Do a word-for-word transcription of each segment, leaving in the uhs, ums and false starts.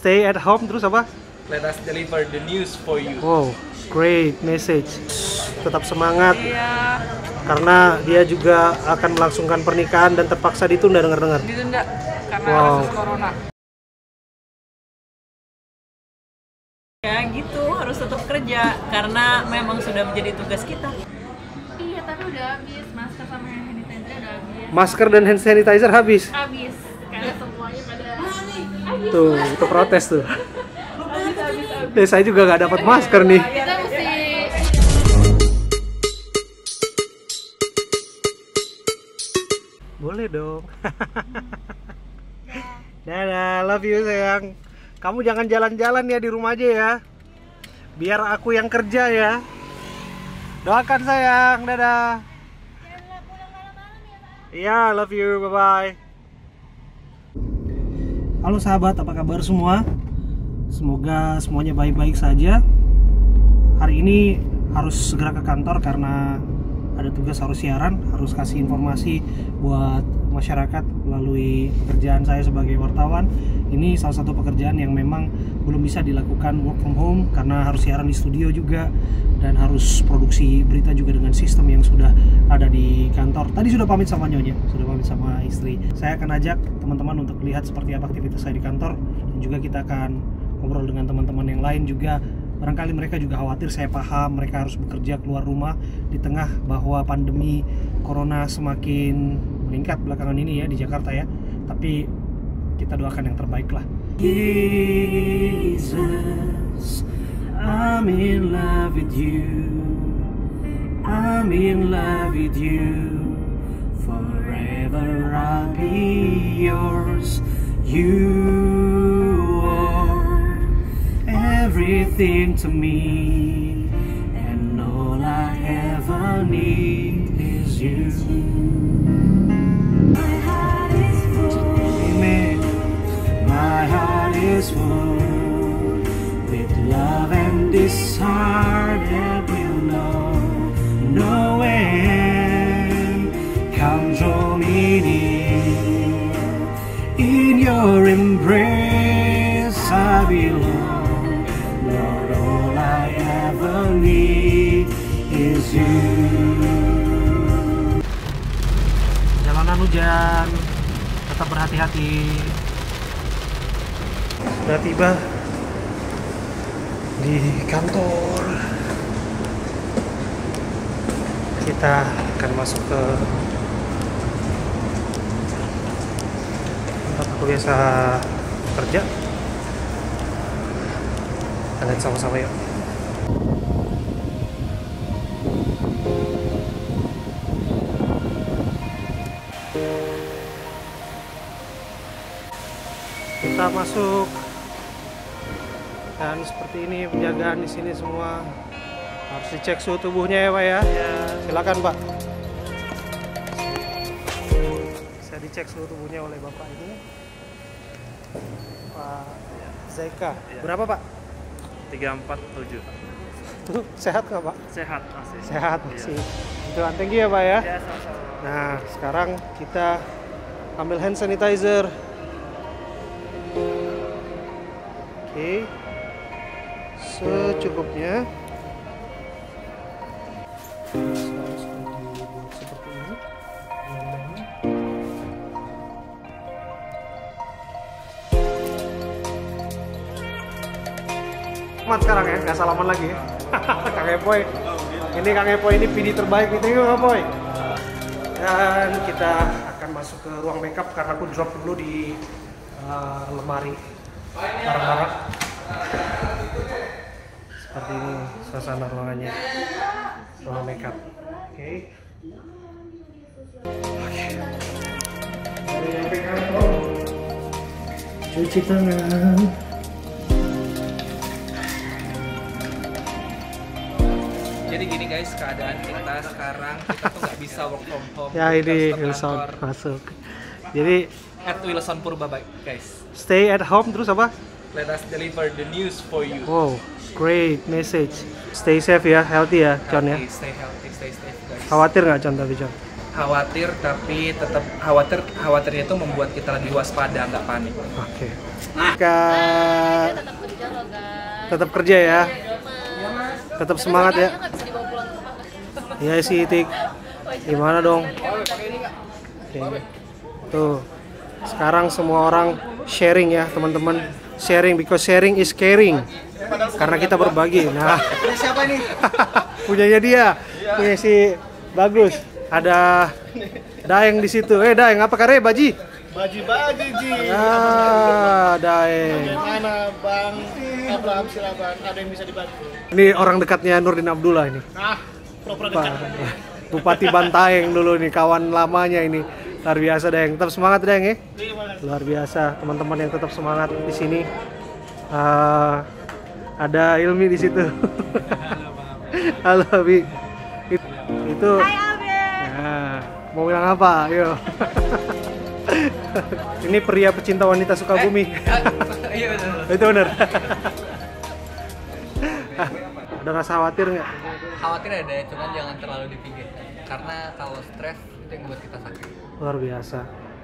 Stay at home terus apa? Let us deliver the news for you. Wow, great message. Tetap semangat. Iya. Karena dia juga akan melangsungkan pernikahan dan terpaksa ditunda, dengar-dengar. Ditunda karena Wow. kasus corona. Ya gitu, harus tetap kerja karena memang sudah menjadi tugas kita. Iya, tapi udah habis. Masker sama hand sanitizer udah habis. Masker dan hand sanitizer habis. Habis. Karena semuanya pada habis. Tuh, itu protes tuh. Habis, habis, habis. Eh, saya juga nggak dapat masker nih. Kita mesti Boleh dong. Dadah, love you sayang. Kamu jangan jalan-jalan ya, di rumah aja ya. Biar aku yang kerja ya. Doakan sayang, dadah. Iya, love you, bye-bye. Halo sahabat, apa kabar semua? Semoga semuanya baik-baik saja. Hari ini harus segera ke kantor karena ada tugas harus siaran, harus kasih informasi buat masyarakat melalui pekerjaan saya sebagai wartawan. Ini salah satu pekerjaan yang memang belum bisa dilakukan work from home karena harus siaran di studio juga dan harus produksi berita juga dengan sistem yang sudah ada di kantor. Tadi sudah pamit sama Nyonya, sudah pamit sama istri. Saya akan ajak teman-teman untuk lihat seperti apa aktivitas saya di kantor, dan juga kita akan ngobrol dengan teman-teman yang lain juga. Barangkali mereka juga khawatir, saya paham mereka harus bekerja keluar rumah di tengah bahwa pandemi corona semakin meningkat belakangan ini ya di Jakarta ya. Tapi kita doakan yang terbaik lah. Jesus, I'm in love with you. I'm in love with you. Forever I'll be yours. You are everything to me, and all I ever need is you. My heart is full. Amen. My heart is full with love and this heart that will know no end. Come draw me near. In your embrace I belong. Lord, all I ever need is you. Jalanan hujan, tetap berhati-hati. Sudah tiba di kantor. Kita akan masuk ke tempat aku biasa kerja. Kita lihat sama-sama yuk. Kita masuk, dan seperti ini penjagaan di sini semua harus dicek suhu tubuhnya ya Pak ya. Silakan Pak. Saya dicek suhu tubuhnya oleh Bapak ini, Pak Zeka. Berapa Pak? tiga empat tujuh. Sehat nggak Pak? Sehat masih. Sehat masih. Itu thank you ya Pak ya. Ya, sama-sama. Nah sekarang kita ambil hand sanitizer. Oke, secukupnya. Harus dibuat seperti ini. Mat sekarang ya, nggak salaman lagi ya. Kang Epoy. Ini Kang Epoy ini P D terbaik nih, thank you Kang Epoy. Dan kita akan masuk ke ruang makeup karena aku drop dulu di uh, lemari barang-barang. Seperti ini suasana ruangannya, ruang makeup. Oke. Oke. Dari nyampe kantor, cuci tangan. Jadi gini guys, keadaan kita sekarang kita tuh nggak bisa work from home. Ya Kita ini harus Wilson kantor. masuk. Jadi At Wilson Purba guys. stay at home terus apa? Let us deliver the news for you. Wow, great message. Stay safe ya, healthy ya, Con ya. Healthy, stay healthy, stay safe guys. Khawatir nggak Con tapi Con? Khawatir tapi tetap khawatir khawatirnya itu membuat kita lebih waspada, nggak panik. Oke. Ka... Tetap kerja loh guys. Tetap kerja ya. Iya mas. Tetap semangat ya. Nggak bisa dibawa pulang ke rumah. Iya sih Tik. Gimana dong? Oke. Tuh. Sekarang semua orang sharing ya teman-teman. Sharing because sharing is caring. Karena kita berbagi. Nah. Siapa ini? Punyanya dia. Punya si Bagus. Ada Daeng di situ. Eh Daeng apa kabar Baji? Baji-baji Ji. Ah, Daeng. Bagaimana Bang Abraham silakan, ada yang bisa dibantu? Ini orang dekatnya Nurdin Abdullah ini. Nah, pro-pro Pak, dekat. Bupati Bantaeng dulu nih, kawan lamanya ini. Luar biasa Daeng. Tetap semangat Daeng ya. Luar biasa teman-teman yang tetap semangat di sini. Uh, ada Ilmi di situ. Halo Abi. It- Itu. Hai Abi. Ya, mau bilang apa? Ayo. Ini pria pecinta wanita Sukabumi. Iya betul. Itu benar. Ada rasa khawatir nggak? Khawatir ada, cuman jangan terlalu dipikir. Karena kalau stres itu yang buat kita sakit. Luar biasa.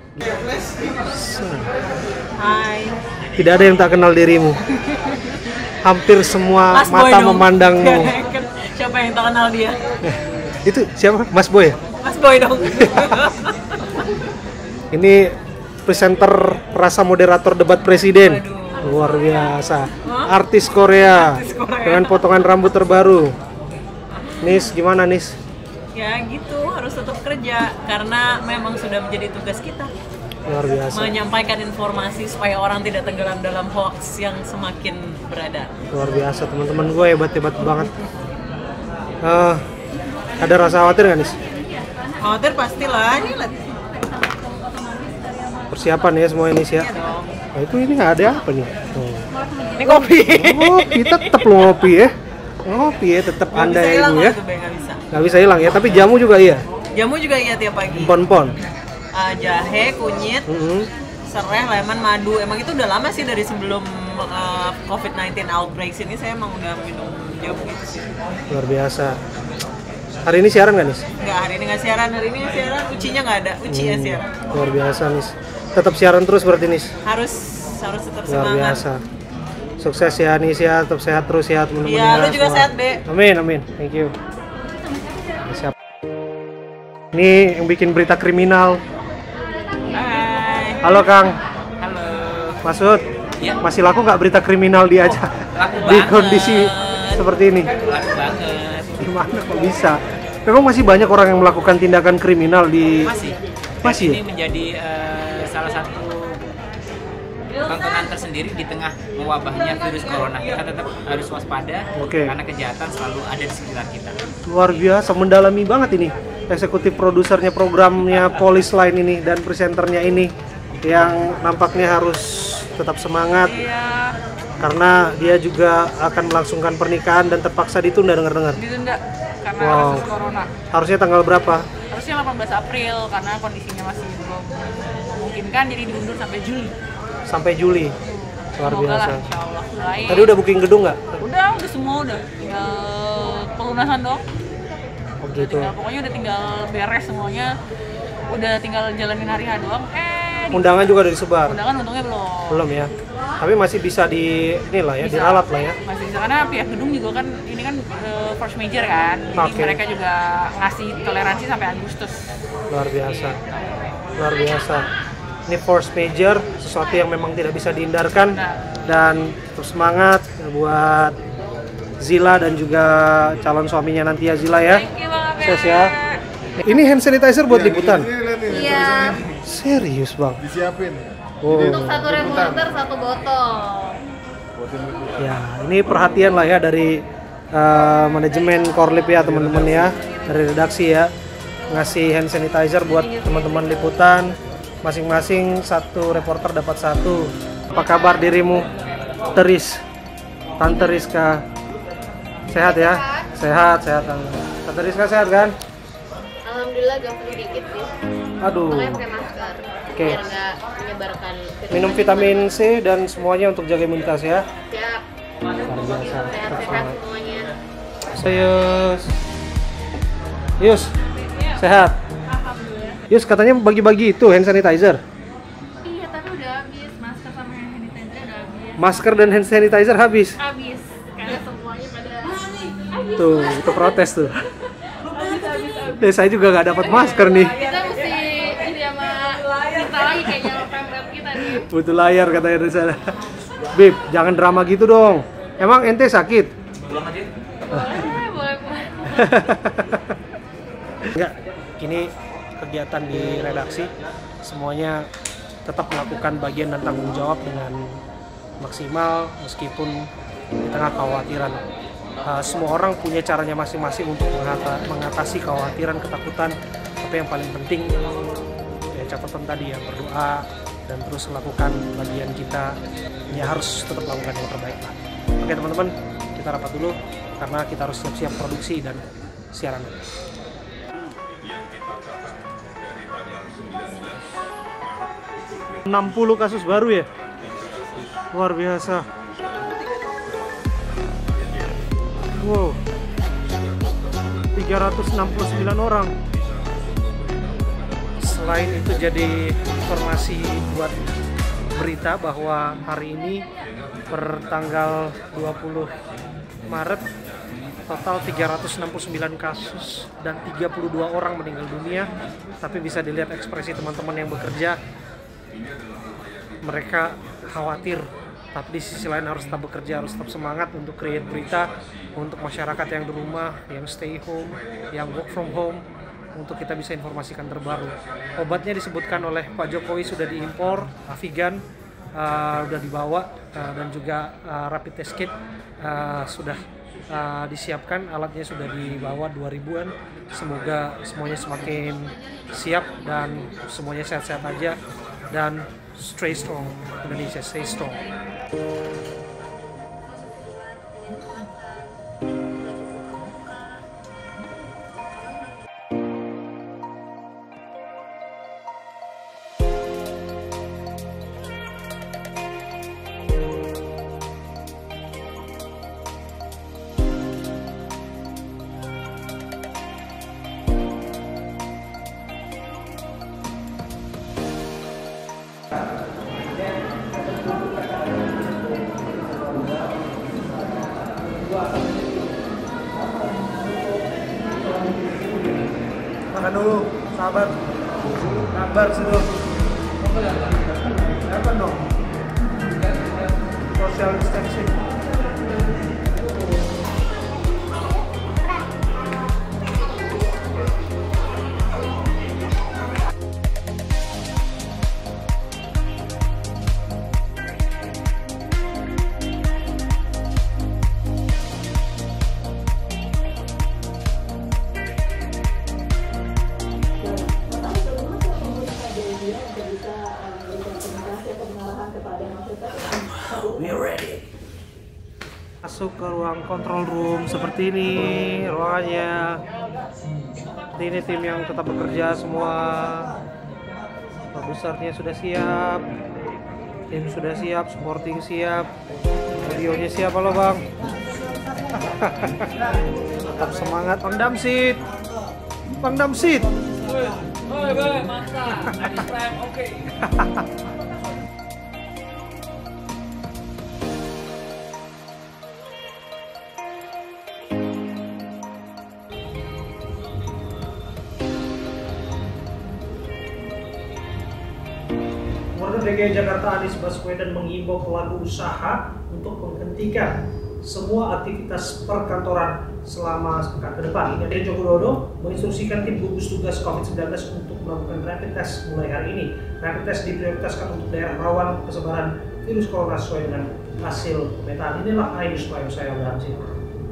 Hai. Tidak ada yang tak kenal dirimu. Hampir semua Mas Boy mata dong. memandangmu. Siapa yang tak kenal dia? Itu siapa? Mas Boy ya? Mas Boy dong. Ini presenter rasa moderator debat presiden. Luar biasa. Artis Korea. Artis Korea. Dengan potongan rambut terbaru. Nis, gimana Nis? Ya gitu, harus tetap kerja karena memang sudah menjadi tugas kita Luar biasa. menyampaikan informasi supaya orang tidak tenggelam dalam hoax yang semakin beredar. Luar biasa teman-teman gue hebat-hebat banget. Eh, ada rasa khawatir nggak Nis? Khawatir pastilah, ini lihat. Persiapan ya semua Nis ya. Nah, itu ini nggak ada apa nih? Oh. Ini kopi. Ngopi tetap lo ngopi ya. Ngopi ya tetap Anda Bisa ya hilang Ibu loh ya. itu, Be, nggak bisa. Nggak bisa hilang ya, tapi jamu juga iya. Jamu juga iya tiap pagi. Pon-pon. Ah, jahe, kunyit, Mm-hmm. serai, lemon, madu. Emang itu udah lama sih dari sebelum uh, covid sembilan belas outbreak ini saya emang udah minum jamu gitu sih. Luar biasa. Hari ini siaran nggak Nis? Nggak, hari ini nggak siaran, hari ini nggak siaran, ucinya nggak ada, uci ya siaran. Luar biasa Nis. Tetap siaran terus berarti Nis. Harus harus tetap Luar semangat. biasa. Sukses ya Nis ya, tetap sehat terus ya teman-teman. Iya, ya, lu juga semua. sehat, Be. Amin, amin. Thank you. Siap. Ini yang bikin berita kriminal. Hai. Halo Kang. Halo. Masud. Ya. Masih laku nggak berita kriminal di aja? Laku Di banget. kondisi seperti ini. Laku banget. Gimana kok bisa? Memang masih banyak orang yang melakukan tindakan kriminal di Masih. Masih Dan ini menjadi eh, salah satu tontonan tersendiri di tengah mewabahnya virus corona. Kita tetap harus waspada Oke. karena kejahatan selalu ada di sekitar kita. luar biasa, mendalami banget ini. Eksekutif produsernya programnya Polis Line ini dan presenternya ini yang nampaknya harus tetap semangat Iya, karena dia juga akan melangsungkan pernikahan dan terpaksa ditunda dengar-dengar. ditunda karena Wow. kasus corona. Harusnya tanggal berapa? Harusnya delapan belas April karena kondisinya masih belum memungkinkan, jadi diundur sampai Juli. Sampai Juli. Luar Semoga lah, biasa. insya Allah. Doain. Tadi udah booking gedung nggak? Udah, udah semua udah. Tinggal pelunasan dong. Oh Udah gitu. tinggal, pokoknya udah tinggal beres semuanya. Udah tinggal jalanin hari H doang. Eh, di- Undangan juga udah disebar? undangan untungnya belum. Belum ya. Tapi masih bisa di inilah ya, Bisa. diralat lah ya. Masih bisa karena pihak gedung juga kan ini kan eh, force major kan. Jadi Oke. mereka juga ngasih toleransi sampai Agustus. Luar biasa. Luar biasa. Ini force major, sesuatu yang memang tidak bisa dihindarkan. Dan terus semangat buat Zila dan juga calon suaminya nanti ya Zila ya. Thank you banget. Sukses ya. Ini hand sanitizer buat liputan. Iya. Serius bang. Disiapin. Oh. Untuk satu reporter satu botol. Ya, ini perhatian lah ya dari uh, manajemen Korlip ya teman-teman ya, dari redaksi ya, ngasih hand sanitizer buat teman-teman liputan, masing-masing satu reporter dapat satu. Apa kabar dirimu, Teris, Tante Rizka? Sehat ya? Sehat, sehat. Tante Rizka sehat kan? Alhamdulillah agak flu dikit sih. Aduh. Makanya pakai masker. Oke. Biar nggak menyebarkan virus. Minum vitamin C dan semuanya untuk jaga imunitas ya. Siap. Luar biasa. Sehat-sehat semuanya. Serius. Yus, sehat. Yus katanya bagi-bagi itu hand sanitizer. Iya, tapi udah habis masker sama hand sanitizer udah Masker dan hand sanitizer habis. Habis karena semuanya pada habis. Tuh, itu protes tuh. Habis habis habis. Eh, saya juga nggak dapat masker nih. Kita mesti ini sama kita lagi kayaknya pemret kita nih. Butuh layar katanya dari sana. Bib, jangan drama gitu dong. Emang ente sakit? Pulang aja. Boleh boleh boleh. Enggak, ini kegiatan di redaksi semuanya tetap melakukan bagian dan tanggung jawab dengan maksimal meskipun di tengah kekhawatiran. Uh, semua orang punya caranya masing-masing untuk mengata- mengatasi kekhawatiran, ketakutan. Tapi yang paling penting ya catatan tadi ya, berdoa dan terus melakukan bagian kita. Ya harus tetap melakukan yang terbaik lah. Oke teman-teman, kita rapat dulu karena kita harus siap-siap produksi dan siaran. enam puluh kasus baru ya, luar biasa. Wow, tiga ratus enam puluh sembilan orang. Selain itu jadi informasi buat berita bahwa hari ini per tanggal dua puluh Maret total tiga ratus enam puluh sembilan kasus dan tiga puluh dua orang meninggal dunia. Tapi bisa dilihat ekspresi teman-teman yang bekerja, mereka khawatir, tapi di sisi lain harus tetap bekerja, harus tetap semangat untuk create berita untuk masyarakat yang di rumah, yang stay home, yang work from home, untuk kita bisa informasikan terbaru. Obatnya disebutkan oleh Pak Jokowi sudah diimpor, Avigan uh, sudah dibawa, uh, dan juga uh, rapid test kit uh, sudah uh, disiapkan, alatnya sudah dibawa dua ribuan. Semoga semuanya semakin siap dan semuanya sehat-sehat aja dan stay strong. Indonesia stay strong. Makan dulu, sahabat. Sabar dulu. Apa dong? Social distancing. We ready. Masuk ke ruang control room seperti ini ruangannya. Seperti ini tim yang tetap bekerja semua. Produsernya sudah siap, tim sudah siap, supporting siap, audionya siap. Halo bang. Tetap semangat Bang Damsit. Bang Damsit. Oi, oi, mantap. Next time, oke. Gubernur D K I Jakarta Anies Baswedan mengimbau pelaku usaha untuk menghentikan semua aktivitas perkantoran selama sepekan ke depan. Presiden Joko Widodo menginstruksikan tim gugus tugas covid sembilan belas untuk melakukan rapid test mulai hari ini. Rapid test diprioritaskan untuk daerah rawan persebaran virus corona sesuai dengan hasil pemetaan. Inilah iNews Prime, saya Abraham Sina.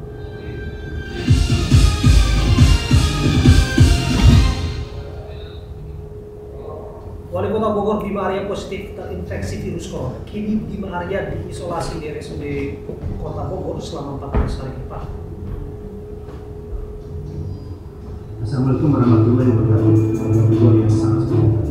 Wali Kota Bogor Bima Arya positif terinfeksi virus corona. Kini Bima Arya diisolasi di R S U D Kota Bogor selama empat belas hari ke depan. Assalamualaikum warahmatullahi wabarakatuh. Yang sangat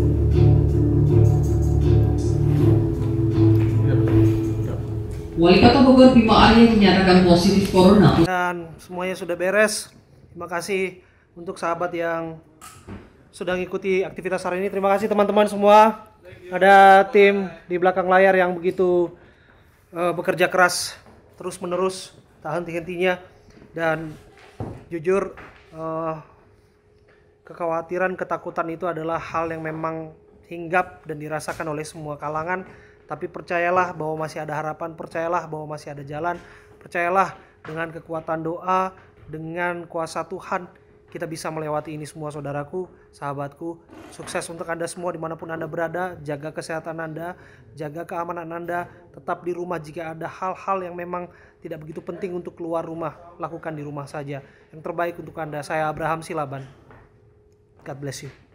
Wali Kota Bogor Bima Arya dinyatakan positif corona. Dan semuanya sudah beres. Terima kasih untuk sahabat yang sudah mengikuti aktivitas hari ini. Terima kasih teman-teman semua. Ada tim di belakang layar yang begitu uh, bekerja keras terus menerus, tak henti-hentinya, dan jujur uh, kekhawatiran, ketakutan itu adalah hal yang memang hinggap dan dirasakan oleh semua kalangan. Tapi percayalah bahwa masih ada harapan, percayalah bahwa masih ada jalan, percayalah dengan kekuatan doa, dengan kuasa Tuhan, kita bisa melewati ini semua saudaraku, sahabatku. Sukses untuk Anda semua dimanapun Anda berada, jaga kesehatan Anda, jaga keamanan Anda, tetap di rumah. Jika ada hal-hal yang memang tidak begitu penting untuk keluar rumah, lakukan di rumah saja. Yang terbaik untuk Anda. Saya Abraham Silaban. God bless you.